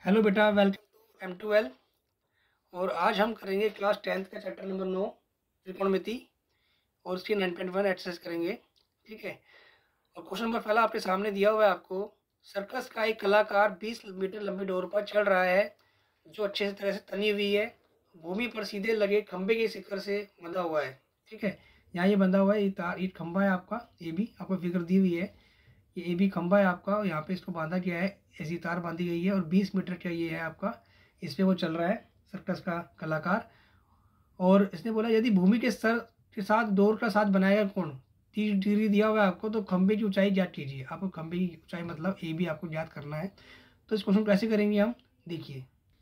Hello बेटा, welcome to M2L। और आज हम करेंगे क्लास 10th का चैप्टर नंबर 9 त्रिकोणमिति और उसकी 9.1 एक्सरसाइज करेंगे। ठीक है। और क्वेश्चन नंबर पहला आपके सामने दिया हुआ है आपको। सर्कस का एक कलाकार 20 मीटर लंबी डोर पर चढ़ रहा है जो अच्छे तरह से तनी हुई है। भूमि पर सीधे लगे खंभे के शिखर से बंधा हुआ है। ठीक है। यहाँ ये बंधा हुआ है, ये तार, ये खंभा है आपका, ये भी आपको फिगर दी हुई है। ये भी खंभा है आपका और यहाँ पे इसको बांधा गया है, ऐसी तार बांधी गई है और 20 मीटर का ये है आपका, इस पे वो चल रहा है सर्कस का कलाकार। और इसने बोला यदि भूमि के स्तर के साथ डोर का साथ बनाएगा कौन। 30 डिग्री दिया हुआ है आपको, तो खंभे की ऊंचाई ज्ञात कीजिए। आपको खंभे की ऊंचाई मतलब ए भी आपको ज्ञात करना है। तो इस क्वेश्चन को कैसे करेंगे हम, देखिए।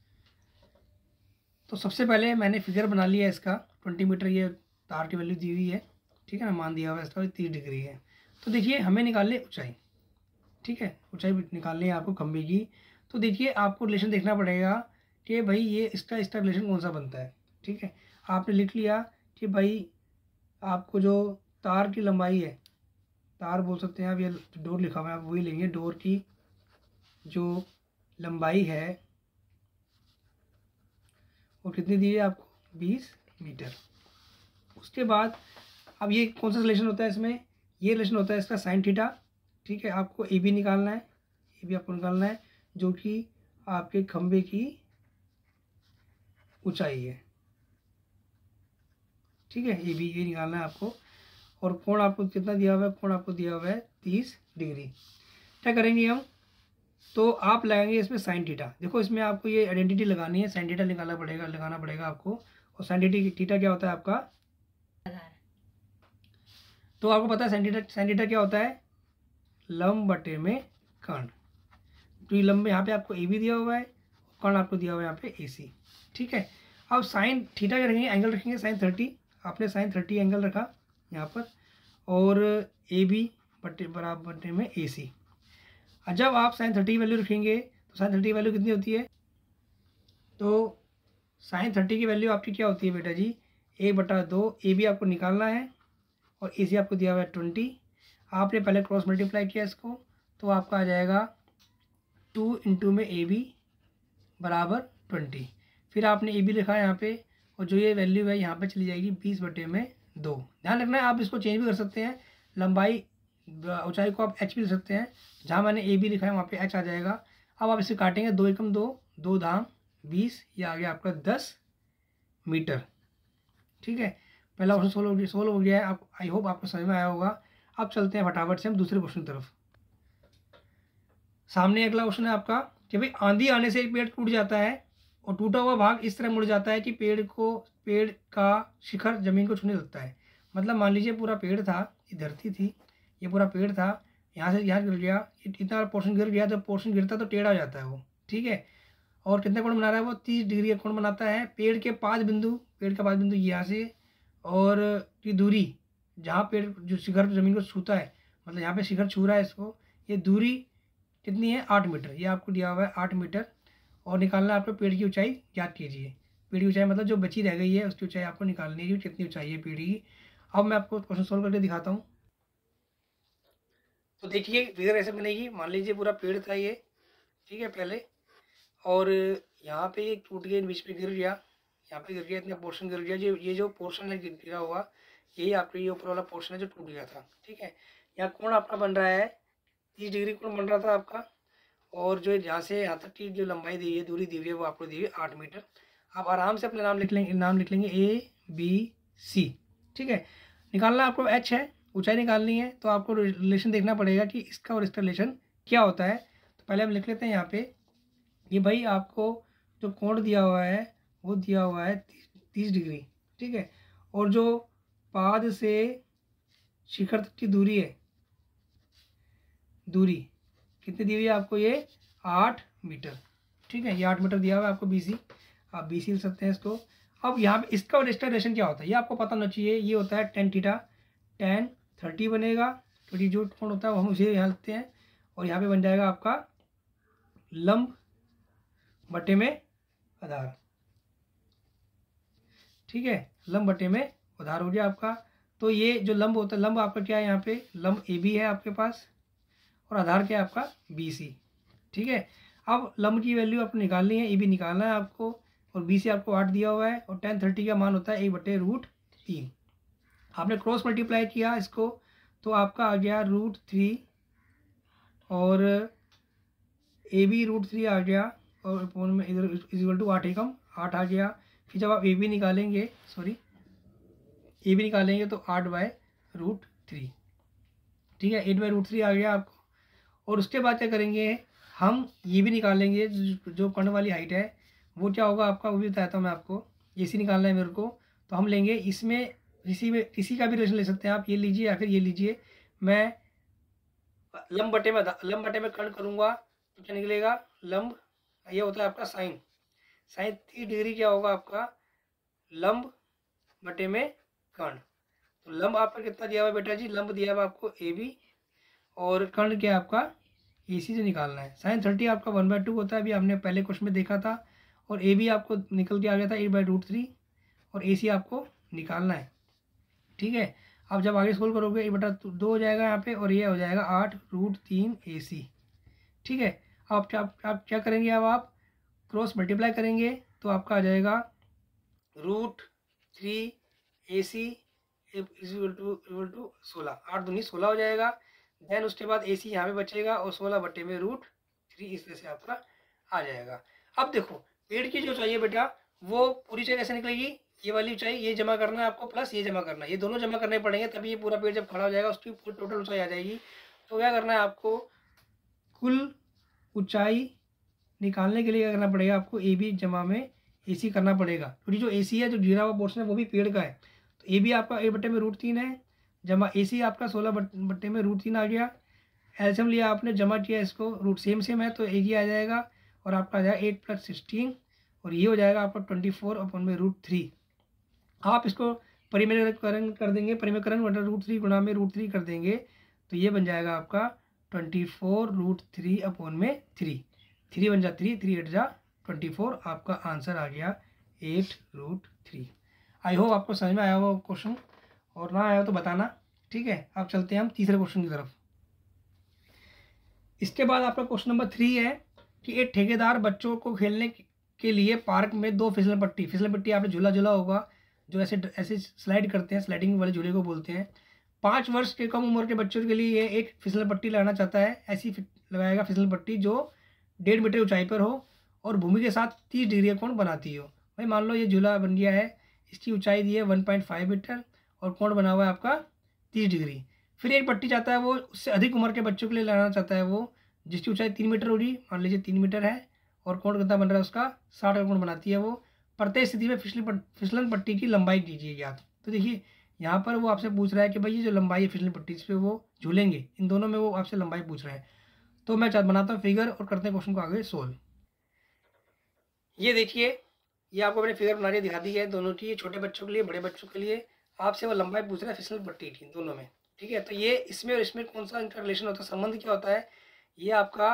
तो सबसे पहले मैंने फिगर बना लिया इसका। 20 मीटर ये तार की वैल्यू दी हुई है। ठीक है ना, मान दिया हुआ है इसका 30 डिग्री है। तो देखिए हमें निकालने ऊंचाई। ठीक है, ऊंचाई निकालनी है आपको खंभे की। तो देखिए आपको रिलेशन देखना पड़ेगा कि भाई ये इसका रिलेशन कौन सा बनता है। ठीक है, आपने लिख लिया कि भाई आपको जो तार की लंबाई है, तार बोल सकते हैं आप, ये डोर लिखा हुआ है आप वही लेंगे। डोर की जो लंबाई है वो कितनी दी है आपको, 20 मीटर। उसके बाद अब ये कौन सा रिलेशन होता है इसमें, ये रिलेशन होता है इसका साइन थीटा। ठीक है, आपको ए बी निकालना है, ए बी आपको निकालना है जो कि आपके खंभे की ऊंचाई है। ठीक है, ए बी ये निकालना है आपको। और कोण आपको कितना दिया हुआ है, कोण आपको दिया हुआ है 30 डिग्री। क्या करेंगे हम, तो आप लगाएंगे इसमें साइन थीटा। देखो इसमें आपको ये आइडेंटिटी लगानी है, साइन थीटा लगाना पड़ेगा आपको। और साइन थीटा क्या होता है आपका, तो आपको पता है साइन थीटा क्या होता है, लंब बटे में कर्ण। तो ये लंब यहाँ पे आपको ए बी दिया हुआ है, कर्ण आपको दिया हुआ है यहाँ पे ए सी। ठीक है, अब साइन थीटा क्या रखेंगे, एंगल रखेंगे साइन 30। आपने साइन 30 एंगल रखा यहाँ पर, और ए बी बटे बराबर बटे में ए सी। जब आप साइन 30 की वैल्यू रखेंगे तो साइन 30 की वैल्यू कितनी होती है, तो साइन 30 की वैल्यू आपकी क्या होती है बेटा जी, 1/2। ए बी आपको निकालना है और ए सी आपको दिया हुआ है 20। आपने पहले क्रॉस मल्टीप्लाई किया इसको, तो आपका आ जाएगा 2 इंटू में ए बी बराबर 20। फिर आपने ए बी लिखा है यहाँ पे, और जो ये वैल्यू है यहाँ पे चली जाएगी 20/2। ध्यान रखना है, आप इसको चेंज भी कर सकते हैं, लंबाई ऊंचाई को आप एच भी लिख सकते हैं। जहाँ मैंने ए बी लिखा है वहाँ पे एच आ जाएगा। अब आप इसे काटेंगे, 2 एकम 2, 2 धाम 20, ये आ गया आपका 10 मीटर। ठीक है, पहला क्वेश्चन सोल्व हो गया है। आप, आई होप आपको समझ में आया होगा। अब चलते हैं फटाफट से हम दूसरे क्वेश्चन की तरफ। सामने अगला क्वेश्चन है आपका कि भाई आंधी आने से एक पेड़ टूट जाता है और टूटा हुआ भाग इस तरह मुड़ जाता है कि पेड़ का शिखर जमीन को छूने लगता है। मतलब मान लीजिए पूरा पेड़ था, ये धरती थी, ये पूरा पेड़ था, यहाँ से यहाँ गिर गया, इतना पोर्शन गिर गया। जब पोर्शन गिरता है तो टेढ़ा हो जाता है वो। ठीक है, और कितने कोण बना रहा है वो, 30 डिग्री का कोण बनाता है। पेड़ का 5 बिंदु यहाँ से, और की दूरी जहाँ पेड़ जो शिखर जमीन को छूता है, मतलब यहाँ पे शिखर छू रहा है इसको, ये दूरी कितनी है, 8 मीटर। ये आपको दिया हुआ है 8 मीटर। और निकालना है आपको पेड़ की ऊंचाई, याद कीजिए। पेड़ की ऊंचाई मतलब जो बची रह गई है उसकी ऊंचाई आपको निकालनी है, कितनी ऊंचाई है पेड़ की। अब मैं आपको क्वेश्चन सोल्व करके दिखाता हूँ। तो देखिए फिगर ऐसे बनेगी, मान लीजिए पूरा पेड़ था ये। ठीक है, पहले, और यहाँ पे ये टूट गया, बीच में गिर गया, यहाँ पे गिर गया, इतना पोर्शन गिर गया। जो ये जो पोर्शन है गिरा हुआ, यही आपका ये ऊपर वाला पोर्शन है जो टूट गया था। ठीक है, यहाँ कोण आपका बन रहा है 30 डिग्री कोण बन रहा था आपका। और जो यहाँ से यहाँ तक की जो लंबाई दी है, दूरी दी हुई है, वो आपको दी हुई है 8 मीटर। आप आराम से अपने नाम लिख लेंगे A B C। ठीक है, निकालना आपको H है, ऊंचाई निकालनी है। तो आपको रिलेशन देखना पड़ेगा कि इसका और इसका रिलेशन क्या होता है। तो पहले हम लिख लेते हैं यहाँ पे, ये भाई आपको जो कोण दिया हुआ है वो दिया हुआ है 30 डिग्री। ठीक है, और जो पाद से शिखर तक की दूरी है, दूरी कितनी दी हुई है आपको, ये 8 मीटर। ठीक है, ये 8 मीटर दिया हुआ है आपको BC, आप BC लिख सकते हैं इसको। अब यहाँ पे इसका और इसका रिलेशन क्या होता है ये आपको पता होना चाहिए। ये होता है tan थीटा, tan 30 बनेगा, क्योंकि जो कोण होता है वो हम उसे यहाँ लिखते हैं। और यहाँ पे बन जाएगा आपका लंब बटे में आधार। ठीक है, लंब बटे में आधार हो गया आपका। तो ये जो लंब होता है, लंब आपका क्या है, यहाँ पे लंब AB है आपके पास, और आधार क्या है आपका BC। ठीक है, अब लंब की वैल्यू आपको निकालनी है, ए बी निकालना है आपको, और बी से आपको 8 दिया हुआ है, और tan 30 का मान होता है 1/√3। आपने क्रॉस मल्टीप्लाई किया इसको तो आपका आ गया √3, और ए बी √3 आ गया, और अपॉन में इधर इक्वल टू 8 एकम 8 आ गया। फिर जब आप ए बी निकालेंगे, सॉरी ए बी निकालेंगे तो 8/√3, ठीक है, 8/√3 आ गया आपको। और उसके बाद क्या करेंगे, हम ये भी निकालेंगे, जो कर्ण वाली हाइट है वो क्या होगा आपका, वो भी बताता हूँ मैं आपको। ए सी निकालना है मेरे को, तो हम लेंगे इसमें किसी का भी रिलेशन ले सकते हैं आप, ये लीजिए या फिर ये लीजिए। मैं लंब बटे में कर्ण करूँगा तो क्या निकलेगा, लंब ये होता है आपका साइन 30 डिग्री क्या होगा आपका, लंब बटे में कर्ण। तो लंब आपका कितना दिया हुआ है बेटा जी, लंब दिया हुआ आपको ए बी, और कर्ण क्या आपका ए सी से निकालना है। sin 30 आपका 1/2 होता है, अभी हमने पहले क्वेश्चन में देखा था। और ए बी आपको निकल के आ गया था 8/√3, और ए सी आपको निकालना है, ठीक है। अब जब आगे सोल्व करोगे 1/2 हो जाएगा यहाँ पे, और ये हो जाएगा 8√3 ए सी, ठीक है। अब आप क्या करेंगे, अब आप क्रॉस मल्टीप्लाई करेंगे तो आपका आ जाएगा √3 ए सी इक्वल टू 16, 8 दूनी 16 हो जाएगा। देन उसके बाद ए सी यहाँ पे बचेगा, और 16 बटे में √3 इस तरह से आपका आ जाएगा। अब देखो पेड़ की जो चाहिए बेटा वो पूरी चाहिए कैसे निकलेगी, ये वाली ऊंचाई ये जमा करना है आपको, प्लस ये जमा करना है, ये दोनों जमा करने पड़ेंगे, तभी ये पूरा पेड़ जब खड़ा हो जाएगा उसकी टोटल ऊंचाई आ जाएगी। तो क्या करना है आपको, कुल ऊंचाई निकालने के लिए क्या करना पड़ेगा आपको, ए बी जमा में ए सी करना पड़ेगा, क्योंकि जो ए सी है जो गिरा हुआ पोर्शन है वो भी पेड़ का है। तो ए बी आपका 8/√3 है, जमा ए सी आपका 16/√3 आ गया। एल्सियम लिया आपने, जमा किया इसको, रूट सेम है तो एक ही आ जाएगा, और आपका आ जाएगा 8 + 16, और ये हो जाएगा आपका 24/√3। आप इसको परिमेयकरण कर देंगे, परिमेयकरण √3 गुणा में √3 कर देंगे, तो ये बन जाएगा आपका 24√3/3, 3 बन जा 3, 3 8 जा 24, आपका आंसर आ गया 8√3। आई होप आपको समझ में आया हो क्वेश्चन, और ना आया हो तो बताना, ठीक है। अब चलते हैं हम तीसरे क्वेश्चन की तरफ। इसके बाद आपका क्वेश्चन नंबर 3 है कि एक ठेकेदार बच्चों को खेलने के लिए पार्क में 2 फिसल पट्टी आपने झूला होगा जो ऐसे स्लाइड करते हैं, स्लाइडिंग वाले झूले को बोलते हैं। 5 वर्ष के कम उम्र के बच्चों के लिए ये एक फिसल पट्टी लगाना चाहता है। ऐसी लगाएगा फिसल पट्टी जो 1.5 मीटर ऊंचाई पर हो और भूमि के साथ 30 डिग्री का कोण बनाती हो। भाई मान लो ये झूला बन गया है, इसकी ऊंचाई दी है 1.5 मीटर और कोण बना हुआ है आपका 30 डिग्री। फिर एक पट्टी चाहता है वो उससे अधिक उम्र के बच्चों के लिए लगाना चाहता है, वो जिसकी ऊंचाई 3 मीटर होगी, मान लीजिए 3 मीटर है, और कोण कितना बन रहा है उसका 60 का कोण बनाती है वो। प्रत्येक स्थिति में फिसलन पट्टी की लंबाई कीजिए ज्ञात। तो देखिए यहाँ पर वो आपसे पूछ रहा है कि भाई ये जो लंबाई है फिसलन पट्टी जिस पे वो झूलेंगे, इन दोनों में वो आपसे लंबाई पूछ रहा है। तो मैं बनाता हूँ फिगर और करते हैं क्वेश्चन को आगे सोल्व। ये देखिए ये आपको मैंने फिगर बना के दिखा दी है दोनों की, छोटे बच्चों के लिए बड़े बच्चों के लिए। आपसे वो लंबाई पूछ रहा है फिसलन पट्टी की दोनों में, ठीक है। तो ये इसमें और इसमें कौन सा इनका रिलेशन होता है, संबंध क्या होता है, ये आपका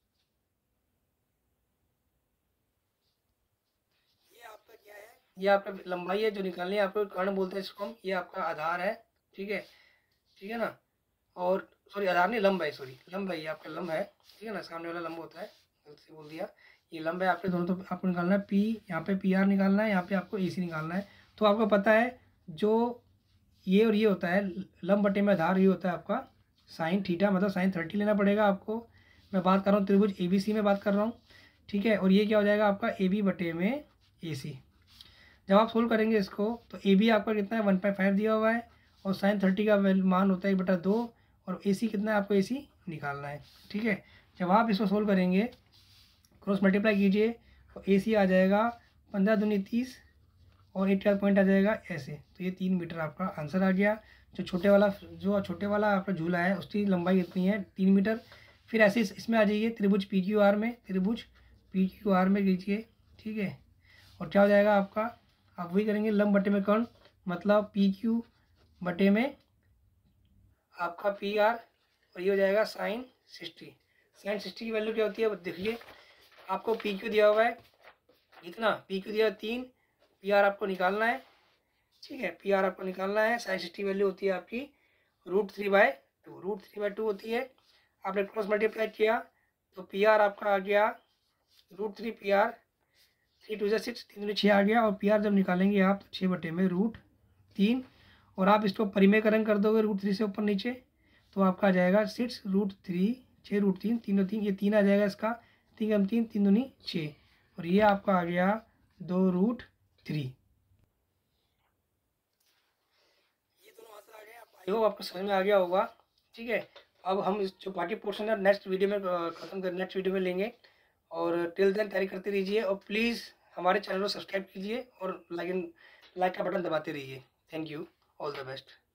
क्या है, ये आपका लंबाई है जो निकालनी है आपको, कर्ण बोलते हैं इसको हम। ये आपका आधार है, ठीक है ना, और सॉरी आधार नहीं लंब है, सॉरी लंब है, ये आपका लंब है, ठीक है ना, सामने वाला लंब होता है, गलती से बोल दिया। ये लंब है आपके दोनों, तो आपको निकालना है पी, यहाँ पे पी आर निकालना है, यहाँ पे आपको ए सी निकालना है। तो आपको पता है जो ये और ये होता है लंब बटे में आधार, ये होता है आपका साइन थीटा, मतलब sin 30 लेना पड़ेगा आपको। मैं बात कर रहा हूँ त्रिभुज ए बी सी में बात कर रहा हूँ, ठीक है। और ये क्या हो जाएगा आपका ए बी बटे में ए सी। जब आप सोल्व करेंगे इसको तो ए बी आपका कितना है 1.5 दिया हुआ है, और sin 30 का मान होता है 1/2, और ए सी कितना है आपको ए सी निकालना है, ठीक है। जब आप इसको सोल्व करेंगे क्रॉस मल्टीप्लाई कीजिए तो ए सी आ जाएगा 15 दूनी 30, और 8 का पॉइंट आ जाएगा ऐसे। तो ये 3 मीटर आपका आंसर आ गया। जो छोटे वाला आपका झूला है उसकी लंबाई कितनी है 3 मीटर। फिर ऐसे इसमें आ जाइए त्रिभुज पी क्यू आर में, त्रिभुज पी क्यू आर में कीजिए, ठीक है। और क्या हो जाएगा आपका, आप वही करेंगे लंब बटे में कर्ण, मतलब पी क्यू बटे में आपका पी आर, और ये हो जाएगा sin 60। sin 60 की वैल्यू क्या होती है देखिए, आपको पी क्यू दिया हुआ है कितना, पी क्यू दिया 3, पी आर आपको निकालना है, ठीक है, पी आर आपको निकालना है। sin 60 वैल्यू होती है आपकी √3/2 होती है। आपने क्रॉस मल्टीप्लाई किया तो पी आर आपका आ गया √3 PR, 3×2=6, 3×6 आ गया। और PR जब निकालेंगे आप तो 6/√3, और आप इसको परिमेयकरण कर दोगे √3 से ऊपर नीचे तो आपका आ जाएगा 6√3, 6√3, 3×3 ये 3 आ जाएगा इसका, 3×3, 3×2=6, और ये आपका आ गया 2√3। ये दोनों आंसर आ गए। आई होप आपको समझ में आ गया होगा। ठीक है, अब हम इस जो बाकी पोर्शन है नेक्स्ट वीडियो में खत्म कर नेक्स्ट वीडियो में लेंगे। और टिल देन तैयारी करते रहिए, और प्लीज़ हमारे चैनल को सब्सक्राइब कीजिए और लाइक का बटन दबाते रहिए। Thank you, all the best.